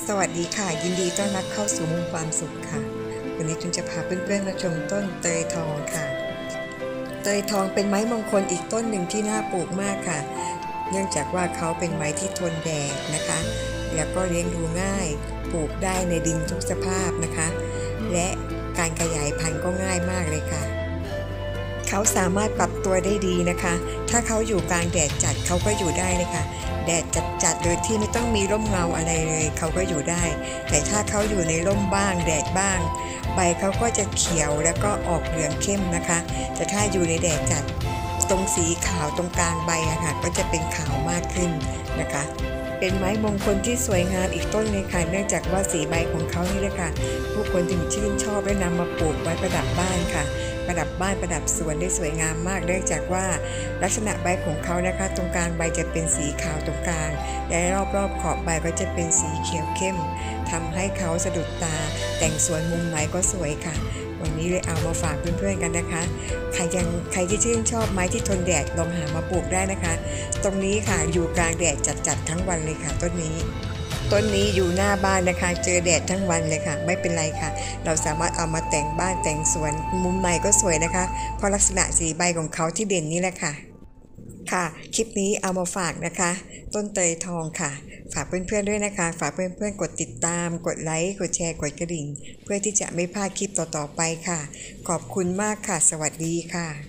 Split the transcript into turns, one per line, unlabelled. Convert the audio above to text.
สวัสดีค่ะยินดีต้อนรับเข้าสู่มุมความสุขค่ะวันนี้จุนจะพาเพื่อนๆมาชมต้นเตยทองค่ะเตยทองเป็นไม้มงคลอีกต้นหนึ่งที่น่าปลูกมากค่ะเนื่องจากว่าเขาเป็นไม้ที่ทนแดดนะคะแล้วก็เลี้ยงดูง่ายปลูกได้ในดินทุกสภาพนะคะและการขยายพันธุ์ก็ง่ายมากเลยค่ะเขาสามารถปรับตัวได้ดีนะคะถ้าเขาอยู่กลางแดดจัดเขาก็อยู่ได้เลยค่ะแดดจัดโดยที่ไม่ต้องมีร่มเงาอะไรเลยเขาก็อยู่ได้แต่ถ้าเขาอยู่ในร่มบ้างแดดบ้างใบเขาก็จะเขียวแล้วก็ออกเหลืองเข้มนะคะแต่ถ้าอยู่ในแดดจัดตรงสีขาวตรงกลางใบอะค่ะก็จะเป็นขาวมากขึ้นนะคะเป็นไม้มงคลที่สวยงามอีกต้นเลยค่ะเนื่องจากว่าสีใบของเขานี่แหละค่ะผู้คนถึงชื่นชอบและนำมาปลูกไว้ประดับบ้านค่ะประดับบ้านประดับสวนได้สวยงามมากเนื่องจากว่าลักษณะใบของเขานะคะตรงกลางใบจะเป็นสีขาวตรงกลางและรอบๆขอบใบก็จะเป็นสีเขียวเข้มทำให้เขาสะดุดตาแต่งสวนมุมไหนก็สวยค่ะวันนี้เลยเอามาฝากเพื่อนๆกันนะคะใครที่ชื่นชอบไม้ที่ทนแดดลองหามาปลูกได้นะคะตรงนี้ค่ะอยู่กลางแดดจัดทั้งวันเลยค่ะต้นนี้อยู่หน้าบ้านนะคะเจอแดดทั้งวันเลยค่ะไม่เป็นไรค่ะเราสามารถเอามาแต่งบ้านแต่งสวนมุมไหนก็สวยนะคะเพราะลักษณะสีใบของเขาที่เด่นนี่แหละค่ะคลิปนี้เอามาฝากนะคะต้นเตยทองค่ะฝากเพื่อนๆด้วยนะคะฝากเพื่อนๆกดติดตามกดไลค์กดแชร์กดกระดิ่งเพื่อที่จะไม่พลาดคลิปต่อๆไปค่ะขอบคุณมากค่ะสวัสดีค่ะ